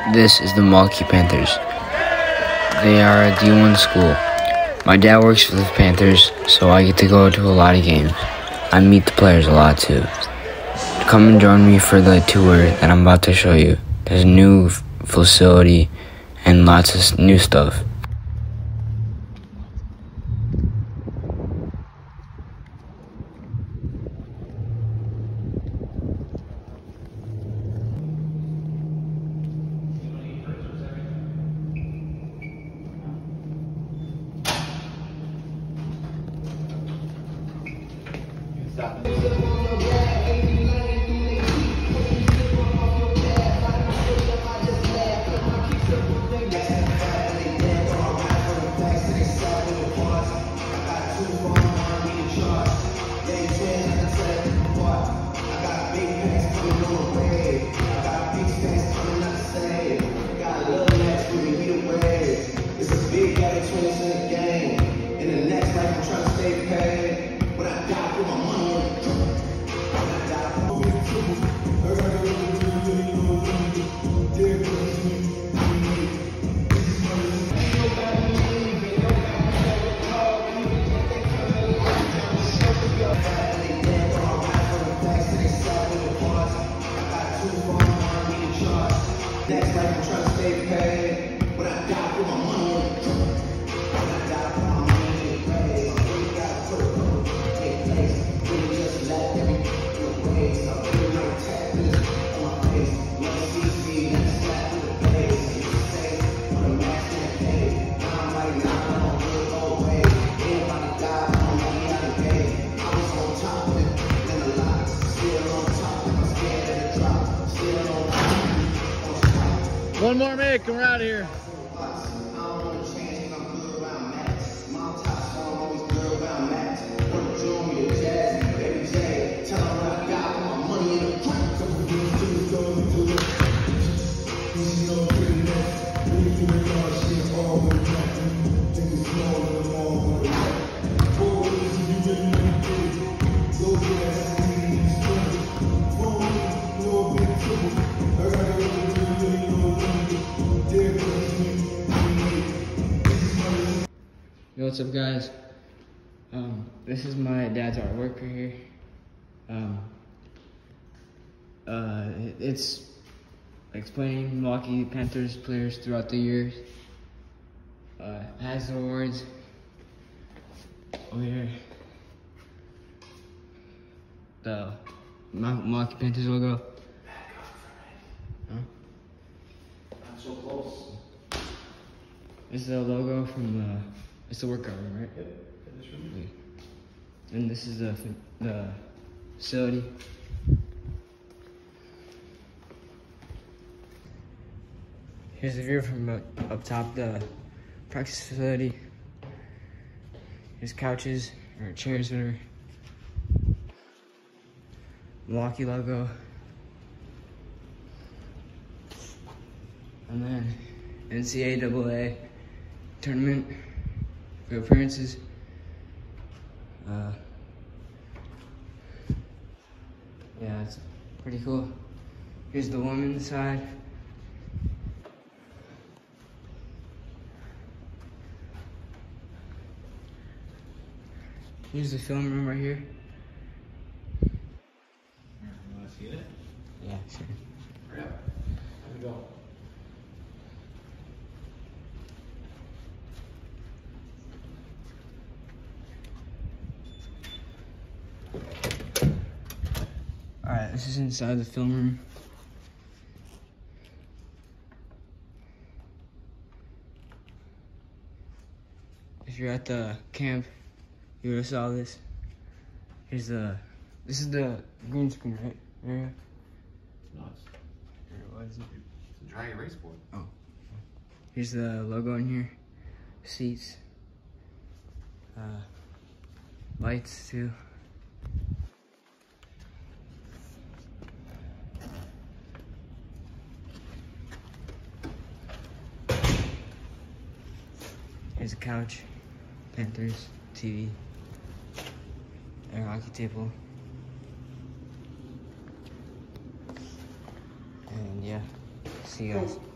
This is the Milwaukee Panthers. They are a D1 school. My dad works for the Panthers, so I get to go to a lot of games. I meet the players a lot too. Come and join me for the tour that I'm about to show you. There's a new facility and lots of new stuff. One more, Mick, and we're out of here. Yo, what's up, guys? This is my dad's artwork right here. It's explaining Milwaukee Panthers players throughout the years. Has the awards over here. The Milwaukee Panthers logo. Huh? I'm so close. This is the logo from it's the workout room, right? Yep, this room. And this is the facility. Here's the view from up top, the practice facility. Here's couches, or chairs, whatever. Milwaukee logo. And then NCAA tournament for appearances. Yeah, it's pretty cool. Here's the women's side. Here's the film room right here. You want to see it? Yeah, sure. Hurry up. Let me go. Alright, this is inside the film room. If you're at the camp, you would have saw this. This is the green screen, right? Area? No, it's What is it? a dry erase board. Oh. Here's the logo in here. Seats. Lights too. Here's a couch, Panthers, TV, a hockey table, and yeah, see you guys.